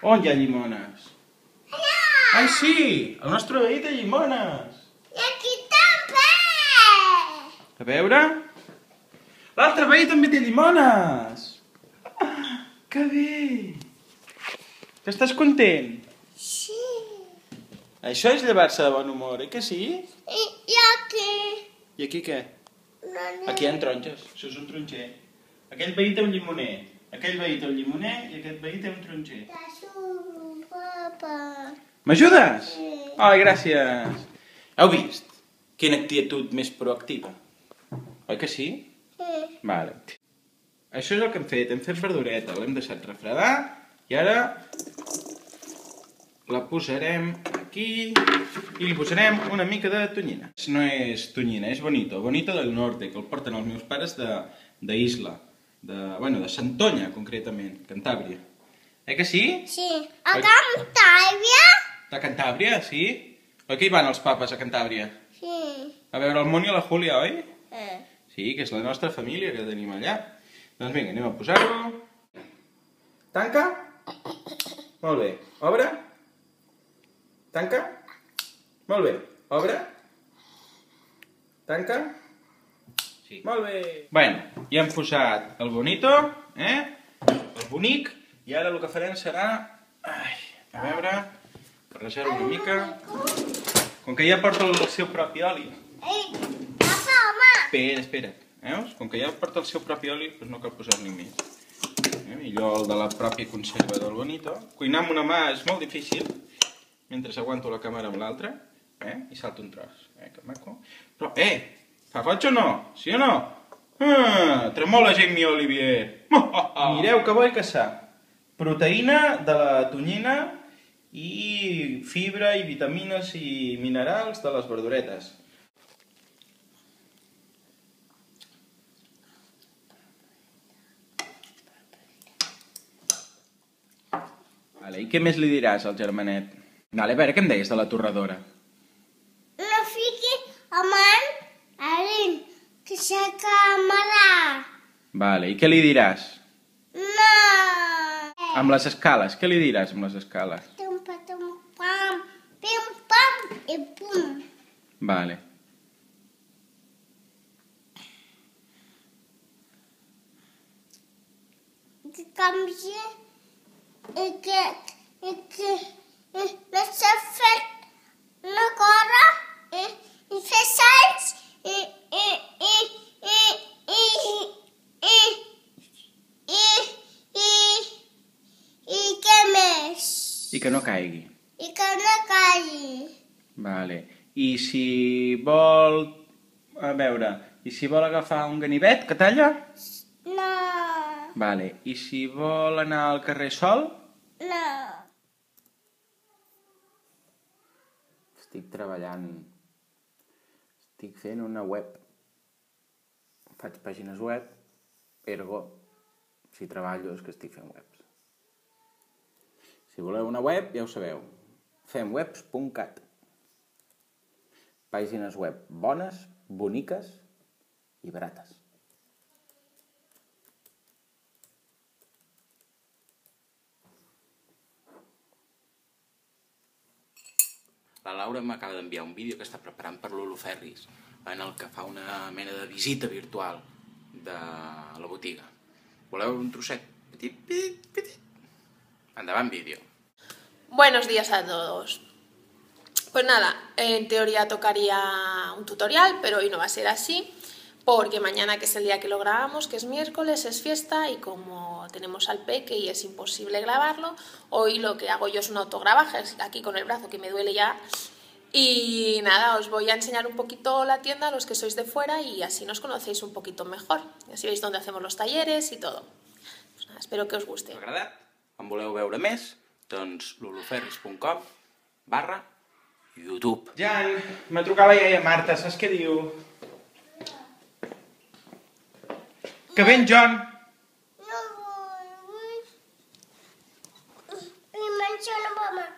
On hi ha llimones? Allà! Ai, sí! El nostre veí té llimones! I aquí també! A veure... L'altre veí també té llimones! Ah, que bé! Que estàs content? Sí. Això és llevar-se de bon humor, que sí? I aquí? I aquí què? No. Aquí hi ha taronges, això és un taronger. Aquell veí té un llimoner, aquell veí té un llimoner i aquest veí té un taronger. T'ajudo, papa. M'ajudes? Sí. Ai, gràcies. Heu vist? Quina actitud més proactiva. Oi que sí? Sí. Vale. Això és el que hem fet verdureta, l'hem deixat refredar i ara la posarem aquí i li posarem una mica de tonyina. No és tonyina, és bonito, bonito del norte, que el porten els meus pares d'Isla, de Santoña, concretament, Cantàbria. Que sí? Sí. A Cantàbria? De Cantàbria, sí? Oi que hi van els papes a Cantàbria? Sí. A veure el Moni i la Júlia, oi? Eh. Sí, que és la nostra família que tenim allà. Doncs vinga, anem a posar-ho. Tanca. Molt bé. Obre. Tanca. Molt bé. Obre. Tanca. Sí. Molt bé. Bueno, ja hem posat el bonito, el bonic, i ara el que farem serà... Ai, a veure... barrejar-ho una mica... Com que ja porta el seu propi oli... Ei, papa, home! Espera. Veus? Com que ja porta el seu propi oli, doncs no cal posar-li més. Millor el de la pròpia conserva del bonito. Cuinar amb una mà és molt difícil, mentre aguanto la càmera amb l'altra, i salto un tros. Que maco. Però, fa goig o no? Sí o no? Tremola Jamie Olivier. Mireu que bo he caçat. Proteïna de la tonyina i fibra i vitamines i minerals de les verduretes. Vale, i què més li diràs al germanet? Vale, a veure, què em deies de la torradora? No fiqui amant Arin, que s'acamarà. Vale, i què li diràs? No. Amb les escales, què li diràs amb les escales? Tum, pam, pim, pam, i pum. Vale. Que canvia i que no s'ha fet una cosa i fer salts i què més? I que no caigui. I que no caigui. Vale. I si vol... A veure, i si vol agafar un ganivet que talla? No. Vale. I si vol anar al carrer sol? No. Estic treballant. Estic fent una web. Faig pàgines web. Ergo, si treballo és que estic fent webs. Si voleu una web, ja ho sabeu. Femwebs.cat. Pàgines web bones, boniques i barates. La Laura m'acaba d'enviar un vídeo que està preparant per l'Holoferris, en el que fa una mena de visita virtual de la botiga. Voleu un trosset? Petit. Endavant, vídeo. Buenos días a todos. Pues nada, en teoría tocaría un tutorial, pero hoy no va a ser así, porque mañana, que es el día que lo grabamos, que es miércoles, es fiesta, y como tenemos al peque y es imposible grabarlo, hoy lo que hago yo es un autograbaje, aquí con el brazo que me duele ya. Y nada, os voy a enseñar un poquito la tienda a los que sois de fuera y así nos conocéis un poquito mejor. Así veis dónde hacemos los talleres y todo. Pues nada, espero que os guste. Us ha agradat? En voleu veure més? Doncs loloferris.com/YouTube. Jan, m'ha trucat la iaia Marta, saps què diu? Que ve en John. No vull. Li menciona mamà.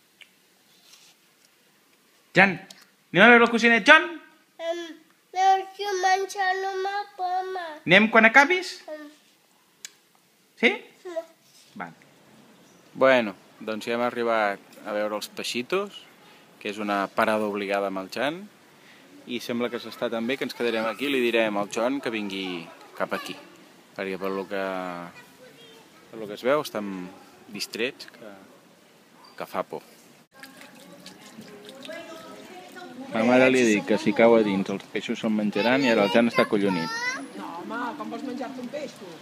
Jan, anem a veure el cosinet John? Veus estic menjant una poma. Anem quan acabis? Sí? Vale. Bueno, doncs ja hem arribat a veure els peixitos, que és una parada obligada amb el Jan, i sembla que s'està tan bé que ens quedarem aquí i li direm al Jon que vingui cap aquí, perquè per lo que es veu estan distrets que fa por. Ma mare li dic que si cau a dins els peixos se'l menjaran i ara el Jan està collonit. No, home, com vols menjar-te un peix, tu?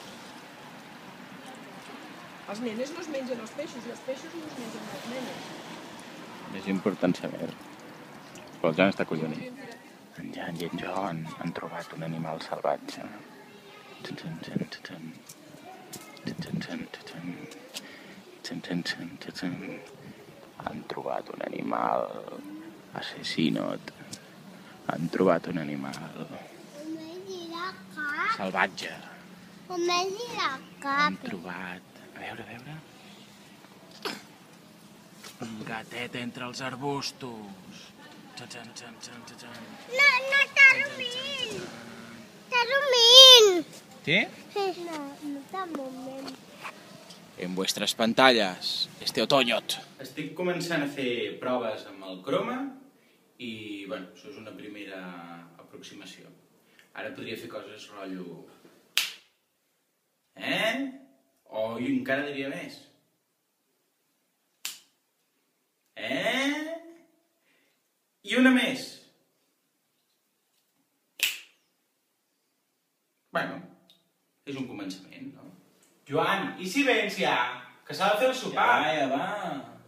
Els nenes no es mengen els peixos no es mengen les nenes. És important saber-ho. Però el Jan està collonit. En Jan i en Jon han trobat un animal salvatge. Han trobat un animal assasinot. Han trobat un animal salvatge. Han trobat... A veure... Un gatet entre els arbustos. No, està dormint. Està dormint. ¿Sí? No està dormint. En vuestras pantallas, este otoñot. Estic començant a fer proves amb el croma i, bueno, això és una primera aproximació. Ara podria fer coses rotllo... O jo encara diria més. I una més. Bueno, és un començament, no? Joan, i si vens ja? Que s'ha de fer el sopar. Ja va.